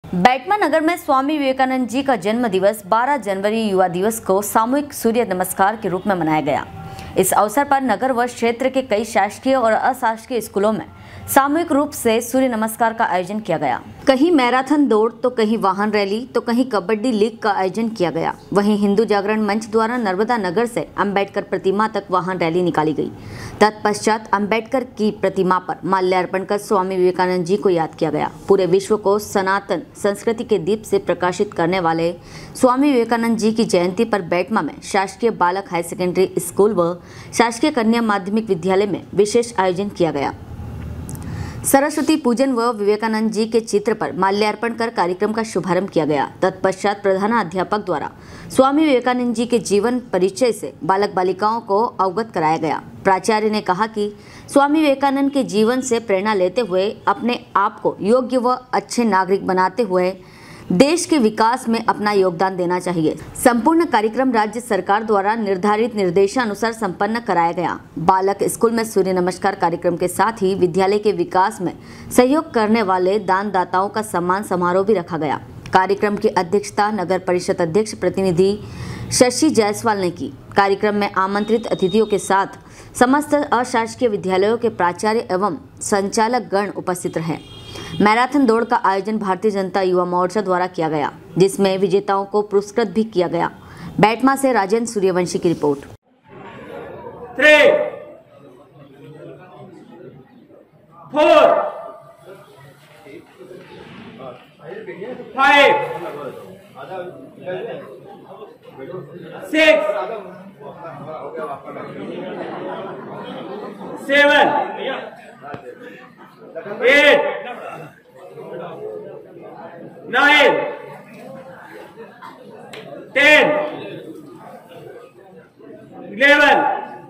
बैटमा नगर में स्वामी विवेकानंद जी का जन्म दिवस 12 जनवरी युवा दिवस को सामूहिक सूर्य नमस्कार के रूप में मनाया गया। इस अवसर पर नगर व क्षेत्र के कई शासकीय और अशासकीय स्कूलों में सामूहिक रूप से सूर्य नमस्कार का आयोजन किया गया। कहीं मैराथन दौड़ तो कहीं वाहन रैली तो कहीं कबड्डी लीग का आयोजन किया गया। वहीं हिंदू जागरण मंच द्वारा नर्मदा नगर से अंबेडकर प्रतिमा तक वाहन रैली निकाली गई। तत्पश्चात अंबेडकर की प्रतिमा पर माल्यार्पण कर स्वामी विवेकानंद जी को याद किया गया। पूरे विश्व को सनातन संस्कृति के दीप से प्रकाशित करने वाले स्वामी विवेकानंद जी की जयंती पर बैटमा में शासकीय बालक हायर सेकेंडरी स्कूल व शासकीय कन्या माध्यमिक विद्यालय में विशेष आयोजन किया गया। सरस्वती पूजन व विवेकानंद जी के चित्र पर माल्यार्पण कर कार्यक्रम का शुभारंभ किया गया। तत्पश्चात प्रधानाध्यापक द्वारा स्वामी विवेकानंद जी के जीवन परिचय से बालक बालिकाओं को अवगत कराया गया। प्राचार्य ने कहा कि स्वामी विवेकानंद के जीवन से प्रेरणा लेते हुए अपने आप को योग्य व अच्छे नागरिक बनाते हुए देश के विकास में अपना योगदान देना चाहिए। संपूर्ण कार्यक्रम राज्य सरकार द्वारा निर्धारित निर्देशानुसार संपन्न कराया गया। बालक स्कूल में सूर्य नमस्कार कार्यक्रम के साथ ही विद्यालय के विकास में सहयोग करने वाले दानदाताओं का सम्मान समारोह भी रखा गया। कार्यक्रम की अध्यक्षता नगर परिषद अध्यक्ष प्रतिनिधि शशि जायसवाल ने की। कार्यक्रम में आमंत्रित अतिथियों के साथ समस्त अशासकीय विद्यालयों के प्राचार्य एवं संचालक गण उपस्थित रहे। मैराथन दौड़ का आयोजन भारतीय जनता युवा मोर्चा द्वारा किया गया, जिसमें विजेताओं को पुरस्कृत भी किया गया। बैटमा से राजेंद्र सूर्यवंशी की रिपोर्ट। 3, 4, 5, 6, 7, 8, 9, 10, 11,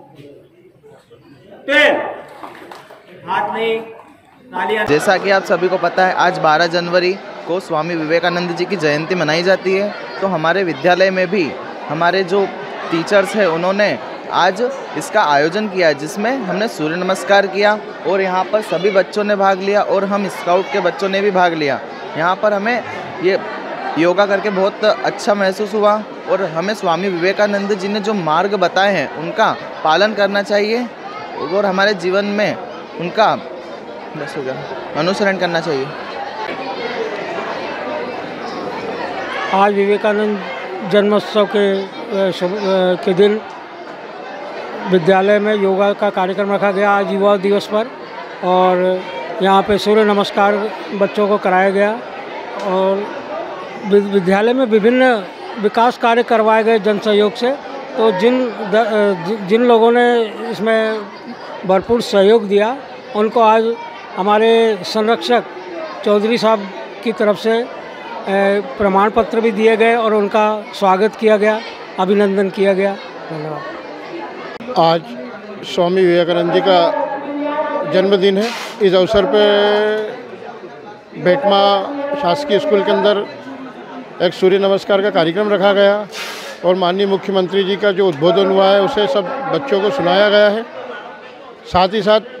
12। हाथ में तालियां। जैसा कि आप सभी को पता है, आज 12 जनवरी को स्वामी विवेकानंद जी की जयंती मनाई जाती है। तो हमारे विद्यालय में भी हमारे जो टीचर्स हैं उन्होंने आज इसका आयोजन किया, जिसमें हमने सूर्य नमस्कार किया और यहाँ पर सभी बच्चों ने भाग लिया और हम स्काउट के बच्चों ने भी भाग लिया। यहाँ पर हमें ये योगा करके बहुत अच्छा महसूस हुआ और हमें स्वामी विवेकानंद जी ने जो मार्ग बताए हैं उनका पालन करना चाहिए और हमारे जीवन में उनका अनुसरण करना चाहिए। आज विवेकानंद जन्मोत्सव के दिन विद्यालय में योगा का कार्यक्रम रखा गया आज युवा दिवस पर, और यहाँ पे सूर्य नमस्कार बच्चों को कराया गया और विद्यालय में विभिन्न विकास कार्य करवाए गए जन सहयोग से। तो जिन लोगों ने इसमें भरपूर सहयोग दिया उनको आज हमारे संरक्षक चौधरी साहब की तरफ से प्रमाण पत्र भी दिए गए और उनका स्वागत किया गया, अभिनंदन किया गया। धन्यवाद। आज स्वामी विवेकानंद जी का जन्मदिन है। इस अवसर पर बैटमा शासकीय स्कूल के अंदर एक सूर्य नमस्कार का कार्यक्रम रखा गया और माननीय मुख्यमंत्री जी का जो उद्बोधन हुआ है उसे सब बच्चों को सुनाया गया है। साथ ही साथ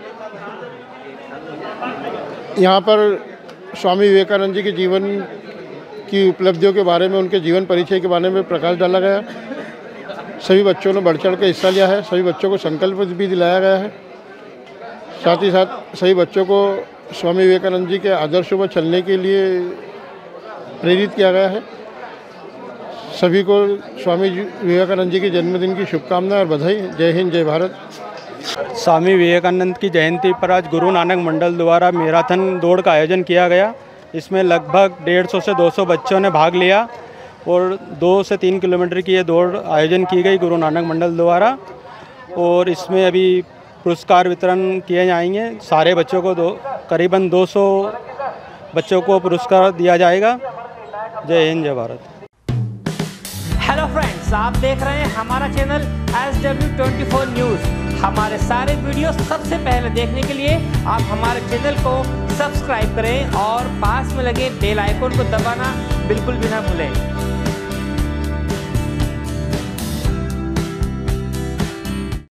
यहाँ पर स्वामी विवेकानंद जी के जीवन की उपलब्धियों के बारे में, उनके जीवन परिचय के बारे में प्रकाश डाला गया। सभी बच्चों ने बढ़ चढ़ कर हिस्सा लिया है। सभी बच्चों को संकल्प भी दिलाया गया है। साथ ही साथ सभी बच्चों को स्वामी विवेकानंद जी के आदर्शों पर चलने के लिए प्रेरित किया गया है। सभी को स्वामी विवेकानंद जी के जन्मदिन की शुभकामनाएं और बधाई। जय हिंद, जय भारत। स्वामी विवेकानंद की जयंती पर आज गुरु नानक मंडल द्वारा मैराथन दौड़ का आयोजन किया गया। इसमें लगभग 150 से 200 बच्चों ने भाग लिया और 2 से 3 किलोमीटर की ये दौड़ आयोजन की गई गुरु नानक मंडल द्वारा। और इसमें अभी पुरस्कार वितरण किए जाएंगे। सारे बच्चों को करीबन 200 बच्चों को पुरस्कार दिया जाएगा। जय हिंद, जय भारत। हेलो फ्रेंड्स, आप देख रहे हैं हमारा चैनल SW24 न्यूज़। हमारे सारे वीडियो सबसे पहले देखने के लिए आप हमारे चैनल को सब्सक्राइब करें और पास में लगे बेल आइकन को दबाना बिल्कुल भी ना भूलें।